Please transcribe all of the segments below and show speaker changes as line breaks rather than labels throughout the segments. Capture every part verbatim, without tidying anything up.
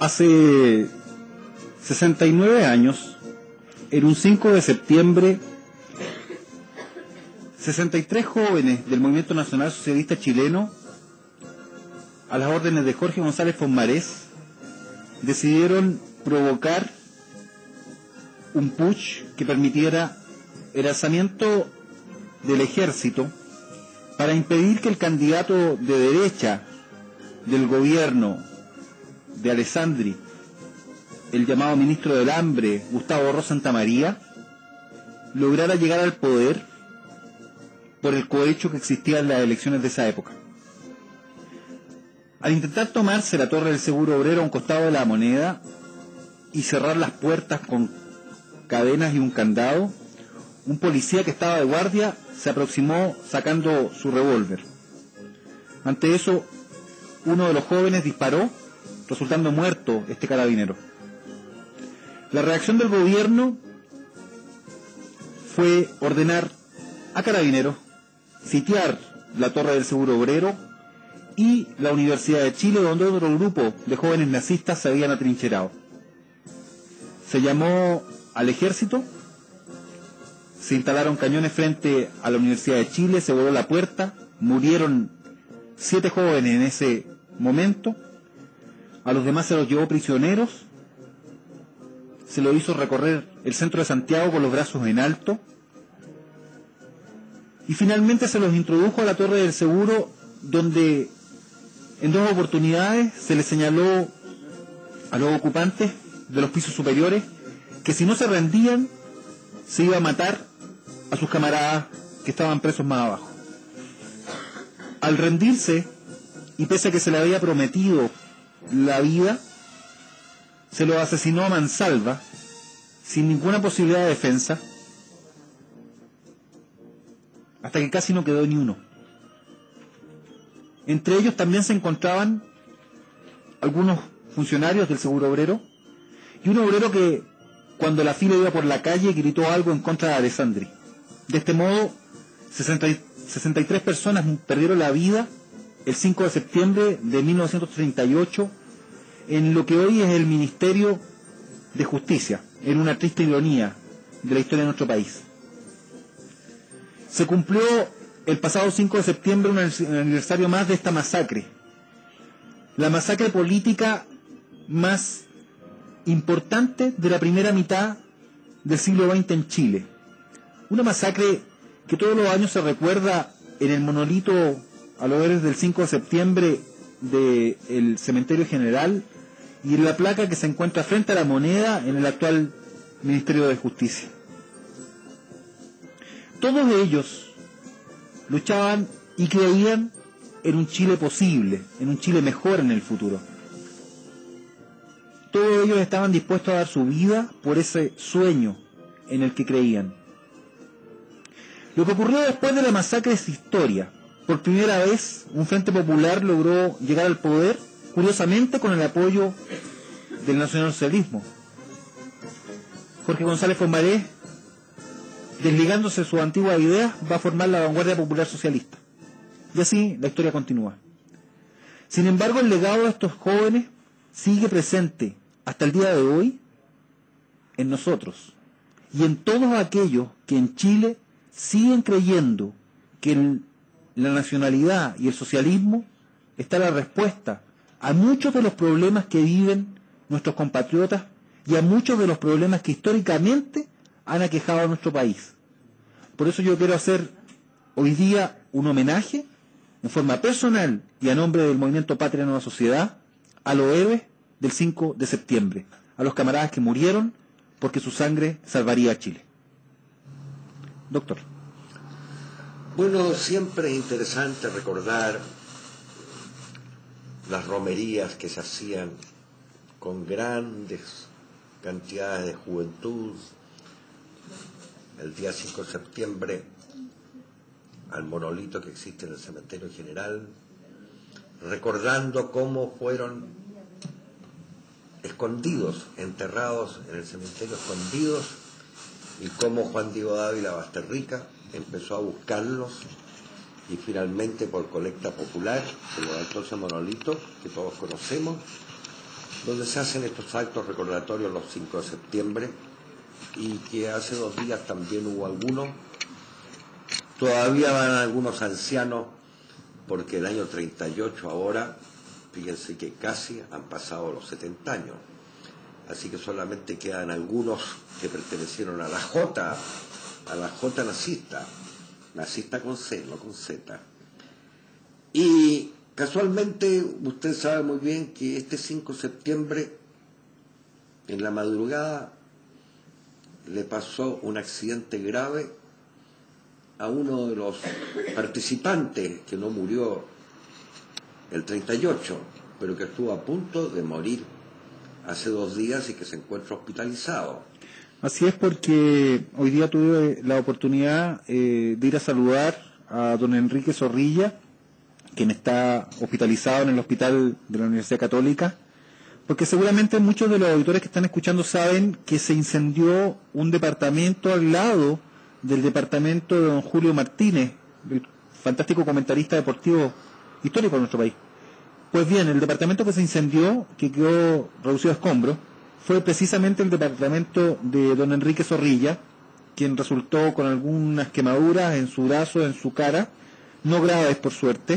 Hace sesenta y nueve años, en un cinco de septiembre, sesenta y tres jóvenes del Movimiento Nacional Socialista Chileno, a las órdenes de Jorge González Fonmarés, decidieron provocar un putsch que permitiera el alzamiento del ejército para impedir que el candidato de derecha del gobierno de Alessandri, el llamado ministro del Hambre, Gustavo Ros Santamaría, lograra llegar al poder por el cohecho que existía en las elecciones de esa época. Al intentar tomarse la Torre del Seguro Obrero a un costado de la Moneda y cerrar las puertas con cadenas y un candado, un policía que estaba de guardia se aproximó sacando su revólver. Ante eso, uno de los jóvenes disparó, resultando muerto este carabinero. La reacción del gobierno fue ordenar a carabineros sitiar la Torre del Seguro Obrero y la Universidad de Chile, donde otro grupo de jóvenes nazistas se habían atrincherado. Se llamó al ejército, se instalaron cañones frente a la Universidad de Chile, se voló la puerta, murieron siete jóvenes en ese momento, a los demás se los llevó prisioneros, se lo hizo recorrer el centro de Santiago con los brazos en alto, y finalmente se los introdujo a la Torre del Seguro, donde en dos oportunidades se les señaló a los ocupantes de los pisos superiores que si no se rendían se iba a matar a sus camaradas que estaban presos más abajo. Al rendirse, y pese a que se le había prometido la vida, se los asesinó a mansalva, sin ninguna posibilidad de defensa, hasta que casi no quedó ni uno. Entre ellos también se encontraban algunos funcionarios del Seguro Obrero y un obrero que, cuando la fila iba por la calle, gritó algo en contra de Alessandri. De este modo, sesenta y tres personas perdieron la vida el cinco de septiembre de mil novecientos treinta y ocho en lo que hoy es el Ministerio de Justicia, en una triste ironía de la historia de nuestro país. Se cumplió el pasado cinco de septiembre un aniversario más de esta masacre, la masacre política más importante de la primera mitad del siglo veinte en Chile. Una masacre que todos los años se recuerda en el monolito a los héroes del cinco de septiembre del Cementerio General y en la placa que se encuentra frente a la Moneda en el actual Ministerio de Justicia. Todos ellos luchaban y creían en un Chile posible, en un Chile mejor en el futuro. Todos ellos estaban dispuestos a dar su vida por ese sueño en el que creían. Lo que ocurrió después de la masacre es historia. Por primera vez, un Frente Popular logró llegar al poder, curiosamente con el apoyo del nacionalsocialismo. Jorge González Fonmarés, desligándose de sus antiguas ideas, va a formar la Vanguardia Popular Socialista. Y así la historia continúa. Sin embargo, el legado de estos jóvenes sigue presente hasta el día de hoy en nosotros y en todos aquellos que en Chile siguen creyendo que en la nacionalidad y el socialismo está la respuesta a muchos de los problemas que viven nuestros compatriotas y a muchos de los problemas que históricamente han aquejado a nuestro país. Por eso yo quiero hacer hoy día un homenaje en forma personal y a nombre del Movimiento Patria Nueva Sociedad a los héroes del cinco de septiembre, a los camaradas que murieron porque su sangre salvaría a Chile. Doctor.
Bueno, siempre es interesante recordar las romerías que se hacían con grandes cantidades de juventud el día cinco de septiembre al monolito que existe en el Cementerio General, recordando cómo fueron escondidos, enterrados en el cementerio, escondidos, y cómo Juan Diego Dávila Basterrica empezó a buscarlos y finalmente por colecta popular se levantó ese monolito que todos conocemos donde se hacen estos actos recordatorios los cinco de septiembre, y que hace dos días también hubo algunos. Todavía van algunos ancianos, porque el año treinta y ocho ahora, fíjense que casi han pasado los setenta años. Así que solamente quedan algunos que pertenecieron a la J, a la J nazista, nazista con C, no con Z. Y casualmente usted sabe muy bien que este cinco de septiembre, en la madrugada, le pasó un accidente grave a uno de los participantes, que no murió el treinta y ocho, pero que estuvo a punto de morir hace dos días y que se encuentra hospitalizado.
Así es, porque hoy día tuve la oportunidad eh, de ir a saludar a don Enrique Zorrilla, quien está hospitalizado en el hospital de la Universidad Católica, porque seguramente muchos de los auditores que están escuchando saben que se incendió un departamento al lado del departamento de don Julio Martínez, el fantástico comentarista deportivo histórico de nuestro país. Pues bien, el departamento que se incendió, que quedó reducido a escombros, fue precisamente el departamento de don Enrique Zorrilla, quien resultó con algunas quemaduras en su brazo, en su cara, no graves por suerte,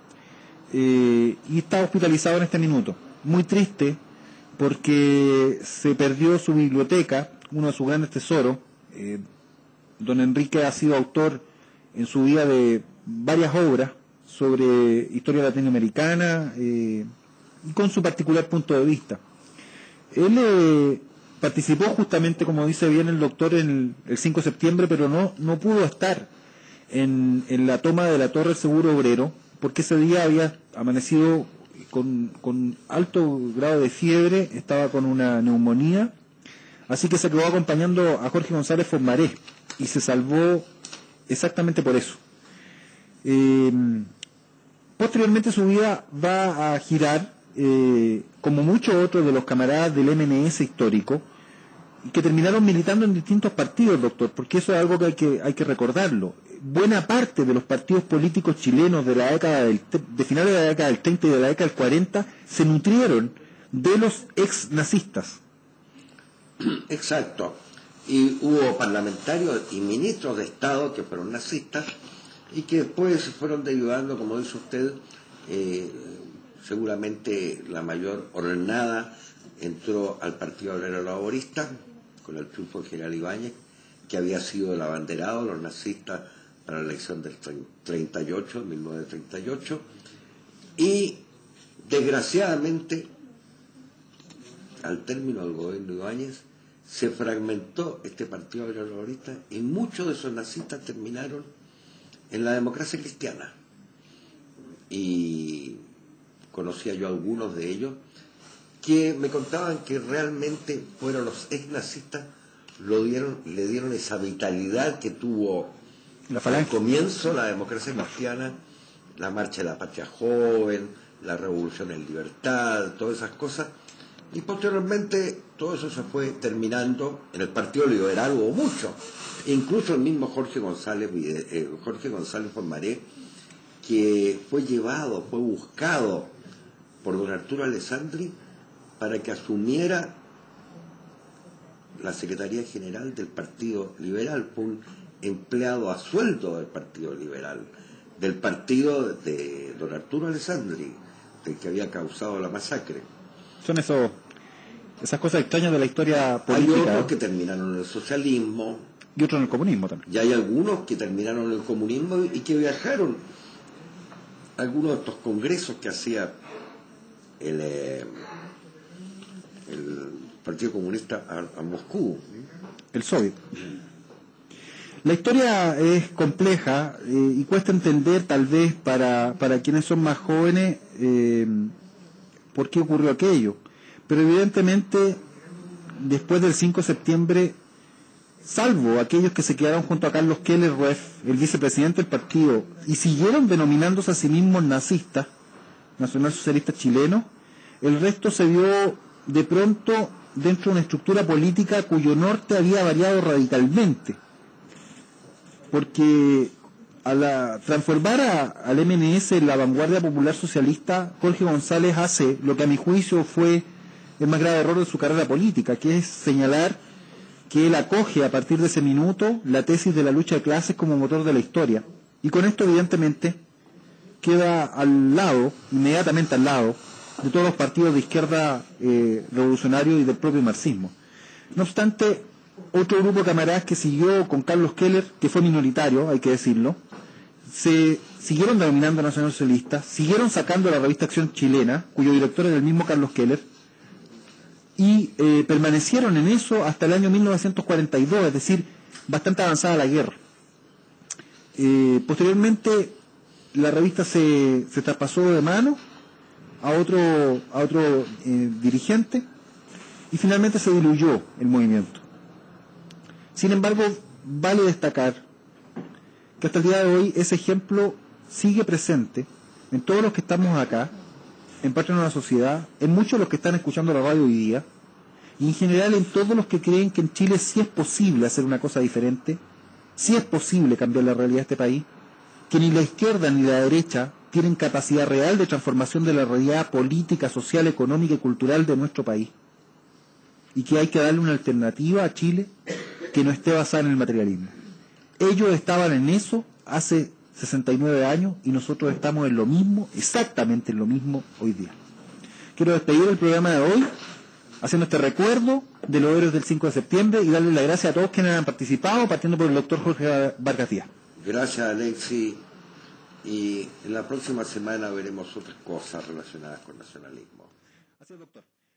eh, y está hospitalizado en este minuto. Muy triste, porque se perdió su biblioteca, uno de sus grandes tesoros. Eh, don Enrique ha sido autor en su vida de varias obras sobre historia latinoamericana, eh, y con su particular punto de vista. Él eh, participó justamente, como dice bien el doctor, en el, el cinco de septiembre, pero no, no pudo estar en, en la toma de la Torre del Seguro Obrero, porque ese día había amanecido con, con alto grado de fiebre, estaba con una neumonía, así que se quedó acompañando a Jorge González Formaré, y se salvó exactamente por eso. Eh, posteriormente su vida va a girar, eh, como muchos otros de los camaradas del M N S histórico, que terminaron militando en distintos partidos, doctor, porque eso es algo que hay que, hay que recordarlo. Buena parte de los partidos políticos chilenos de la década del, de finales de la década del treinta y de la década del cuarenta se nutrieron de los ex nazistas.
Exacto. Y hubo parlamentarios y ministros de Estado que fueron nazistas y que después fueron derivando, como dice usted, eh, seguramente la mayor hornada entró al Partido Obrero Laborista con el triunfo de General Ibáñez, que había sido el abanderado de los nazistas para la elección del treinta y ocho, mil novecientos treinta y ocho, y desgraciadamente, al término del gobierno de Ibáñez, se fragmentó este Partido Obrero Laborista y muchos de esos nazistas terminaron en la democracia cristiana. Y conocía yo a algunos de ellos que me contaban que realmente fueron los ex nazistas, lo dieron, le dieron esa vitalidad que tuvo al comienzo la democracia cristiana, la marcha de la patria joven, la revolución en libertad, todas esas cosas. Y posteriormente todo eso se fue terminando. En el Partido Liberal hubo mucho, incluso el mismo Jorge González, eh, Jorge González Formaré, que fue llevado, fue buscado por don Arturo Alessandri para que asumiera la Secretaría General del Partido Liberal. Fue un empleado a sueldo del Partido Liberal, del partido de don Arturo Alessandri, del que había causado la masacre.
Son esos, esas cosas extrañas de la historia política.
Hay otros que terminaron en el socialismo.
Y otros en el comunismo también.
Y hay algunos que terminaron en el comunismo y que viajaron a algunos de estos congresos que hacía el, eh, el Partido Comunista a, a Moscú.
El Soviet. La historia es compleja eh, y cuesta entender, tal vez, para, para quienes son más jóvenes, eh, por qué ocurrió aquello. Pero evidentemente, después del cinco de septiembre, salvo aquellos que se quedaron junto a Carlos Keller-Rueff, el vicepresidente del partido, y siguieron denominándose a sí mismos nazistas, nacionalsocialistas chilenos, el resto se vio de pronto dentro de una estructura política cuyo norte había variado radicalmente. Porque a la, transformar a, al M N S en la vanguardia popular socialista, Jorge González hace lo que a mi juicio fue el más grave error de su carrera política, que es señalar que él acoge a partir de ese minuto la tesis de la lucha de clases como motor de la historia. Y con esto, evidentemente, queda al lado, inmediatamente al lado, de todos los partidos de izquierda eh, revolucionarios y del propio marxismo. No obstante, otro grupo de camaradas que siguió con Carlos Keller, que fue minoritario, hay que decirlo, se siguieron denominando nacionalsocialistas, siguieron sacando la revista Acción Chilena, cuyo director era el mismo Carlos Keller, y eh, permanecieron en eso hasta el año mil novecientos cuarenta y dos, es decir, bastante avanzada la guerra. Eh, posteriormente, la revista se, se traspasó de mano a otro, a otro eh, dirigente y finalmente se diluyó el movimiento. Sin embargo, vale destacar que hasta el día de hoy ese ejemplo sigue presente en todos los que estamos acá, en parte de una sociedad, en muchos de los que están escuchando la radio hoy día, y en general en todos los que creen que en Chile sí es posible hacer una cosa diferente, sí es posible cambiar la realidad de este país, que ni la izquierda ni la derecha tienen capacidad real de transformación de la realidad política, social, económica y cultural de nuestro país, y que hay que darle una alternativa a Chile que no esté basada en el materialismo. Ellos estaban en eso hace sesenta y nueve años y nosotros estamos en lo mismo, exactamente en lo mismo hoy día. Quiero despedir el programa de hoy haciendo este recuerdo de los héroes del cinco de septiembre y darle las gracias a todos quienes han participado, partiendo por el doctor Jorge Vargas Díaz.
Gracias, Alexis. Y en la próxima semana veremos otras cosas relacionadas con nacionalismo.
Así es, doctor.